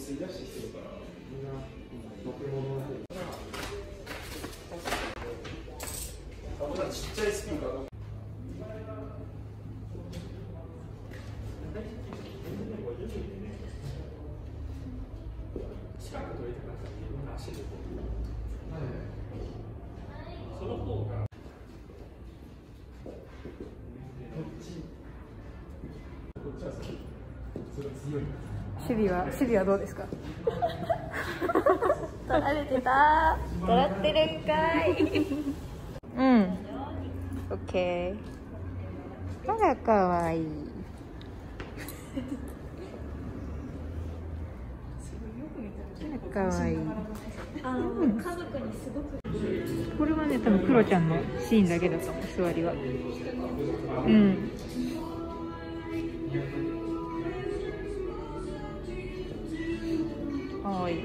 吸い出してきてるからみんな化け物だけどちっちゃいスピーカーが近く取りたかったらみんな足でこうその方が守備はどうですか？取られてた。取らってるんかい。うん。オッケー。あらかわいい。かわいい。 家族にすごく。 これはね、多分クロちゃんのシーンだけだと思う。座りは。うん。かわいい。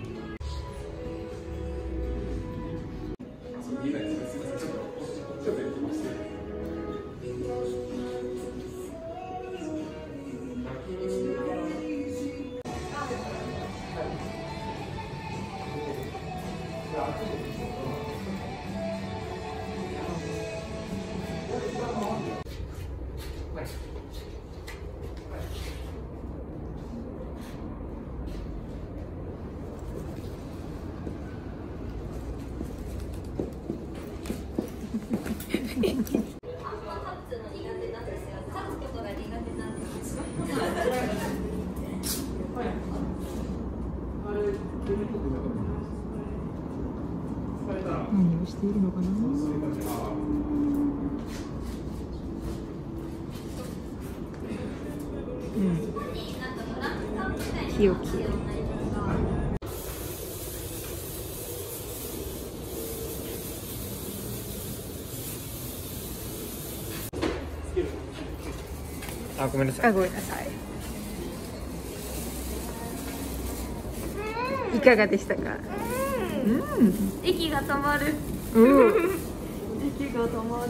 何をしているのかな。うん。清き。 あ、ごめんなさい。 あ、ごめんなさい。いかがでしたか？うん。 息が止まる。 うん。 息が止まる。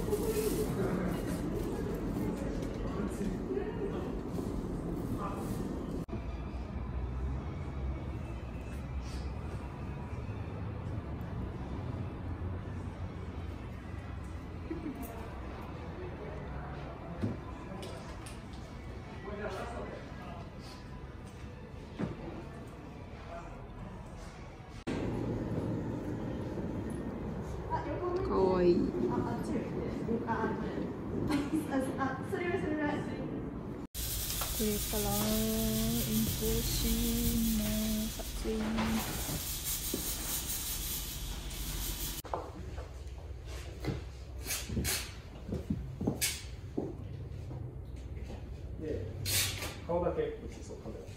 かわいい。これから遠方しの撮影。 で、顔だけ映そうカメラ。